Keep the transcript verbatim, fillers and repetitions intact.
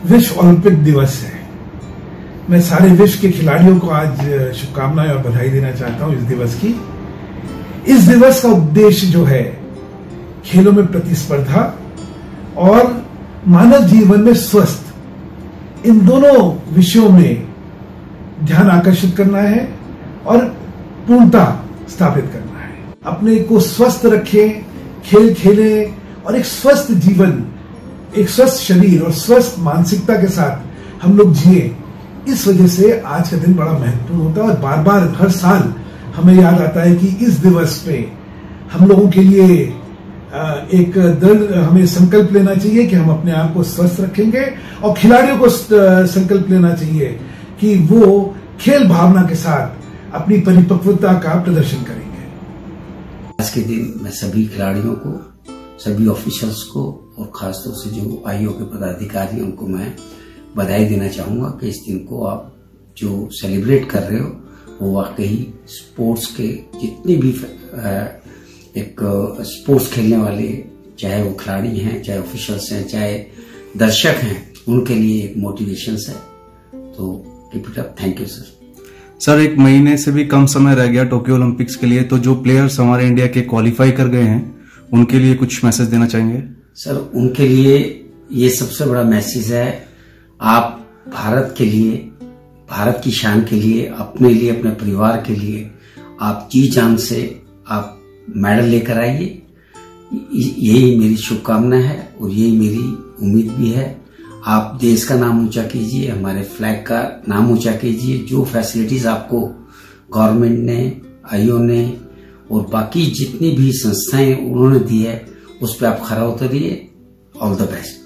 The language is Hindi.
विश्व ओलंपिक दिवस है। मैं सारे विश्व के खिलाड़ियों को आज शुभकामनाएं और बधाई देना चाहता हूं इस दिवस की। इस दिवस का उद्देश्य जो है खेलों में प्रतिस्पर्धा और मानव जीवन में स्वस्थ, इन दोनों विषयों में ध्यान आकर्षित करना है और पूर्णता स्थापित करना है। अपने को स्वस्थ रखें, खेल खेलें और एक स्वस्थ जीवन, एक स्वस्थ शरीर और स्वस्थ मानसिकता के साथ हम लोग जिए। इस वजह से आज का दिन बड़ा महत्वपूर्ण होता है और बार बार हर साल हमें याद आता है कि इस दिवस पे हम लोगों के लिए एक दृढ़ हमें संकल्प लेना चाहिए कि हम अपने आप को स्वस्थ रखेंगे और खिलाड़ियों को संकल्प लेना चाहिए कि वो खेल भावना के साथ अपनी परिपक्वता का प्रदर्शन करेंगे। आज के दिन मैं सभी खिलाड़ियों को, सभी ऑफिशियल्स को और खासतौर से जो आईओ के पदाधिकारी उनको मैं बधाई देना चाहूंगा कि इस दिन को आप जो सेलिब्रेट कर रहे हो वो वाकई स्पोर्ट्स के जितने भी एक स्पोर्ट्स खेलने वाले, चाहे वो खिलाड़ी हैं, चाहे ऑफिशियल्स हैं, चाहे दर्शक हैं, उनके लिए एक मोटिवेशन है। तो keep it up. Thank you sir. Sir, एक महीने से भी कम समय रह गया टोक्यो ओलंपिक्स के लिए, तो जो प्लेयर्स हमारे इंडिया के क्वालिफाई कर गए हैं उनके लिए कुछ मैसेज देना चाहेंगे? सर, उनके लिए ये सबसे बड़ा मैसेज है, आप भारत के लिए, भारत की शान के लिए, अपने लिए, अपने परिवार के लिए आप जी जान से आप मेडल लेकर आइए। यही मेरी शुभकामना है और यही मेरी उम्मीद भी है। आप देश का नाम ऊंचा कीजिए, हमारे फ्लैग का नाम ऊंचा कीजिए। जो फैसिलिटीज आपको गवर्नमेंट ने, आईओ ने और बाकी जितनी भी संस्थाएं उन्होंने दी है, उस पर आप खरा उतरिए। All the best.